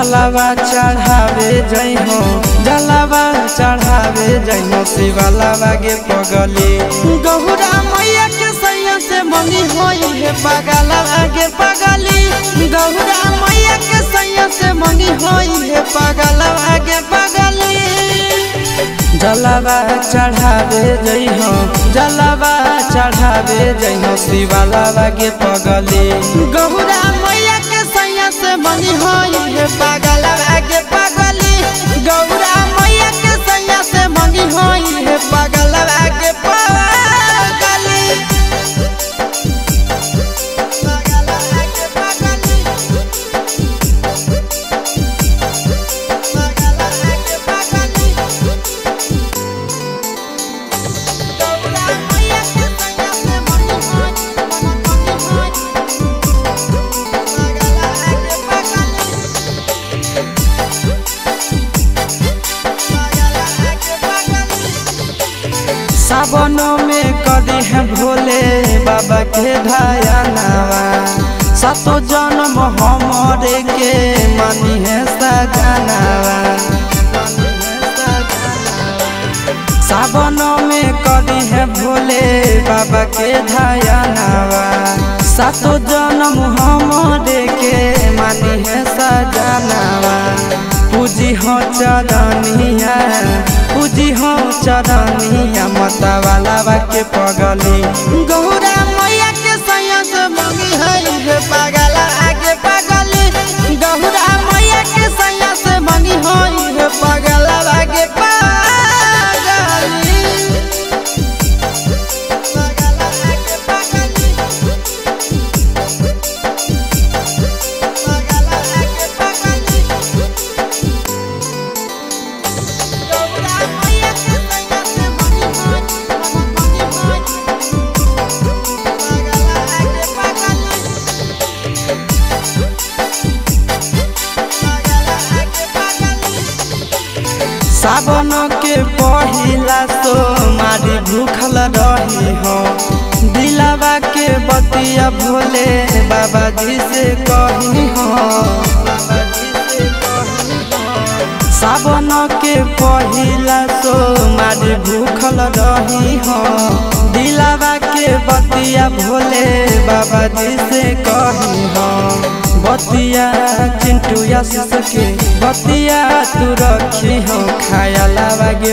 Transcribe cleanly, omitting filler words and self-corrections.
जलावा चढ़ावे जई हो जलावा चढ़ावे जई हो शिवालावा गे पगली गौरा मैया के सैया से मंगी होई है पगलावा गे पगली गौरा मैया के सैया से मंगी होई है पगलावा गे पगली जलावा चढ़ावे जई हो जलावा चढ़ावे जई हो शिवालावा गे पगली गौरा मैया के सैया से मंगी होई है पगलावा गे पगली गौरा मैया के सैया से मंगी होई है पगलावा गे पगली सावन में कदी है भोले बाबा के ढायनावा सातो जन्म हमरे के मानी है सजनावा सावन में कदी है भोले बाबा के ढायनावा सातो जन्म हमरे के मानी है सजनावा पूजी हो चरनिया पूजी हो चरनिया मतवालावा के पगली गौरा मैया के सैया से मंगी है पगला आगे पगली गौरा मैया के सैया से मंगी है पगला आगे पगली सावन के पहिला सोमारी भूखल रही हो दिलावा के बतिया भोले बाबा जी से कही हो सावन के पहिला सोमारी भूखल रही हो दिलावा के बतिया भोले बाबा जी से कही हो बतिया चिंटू आशीष के बतिया तू रखी हो खाया लावा गे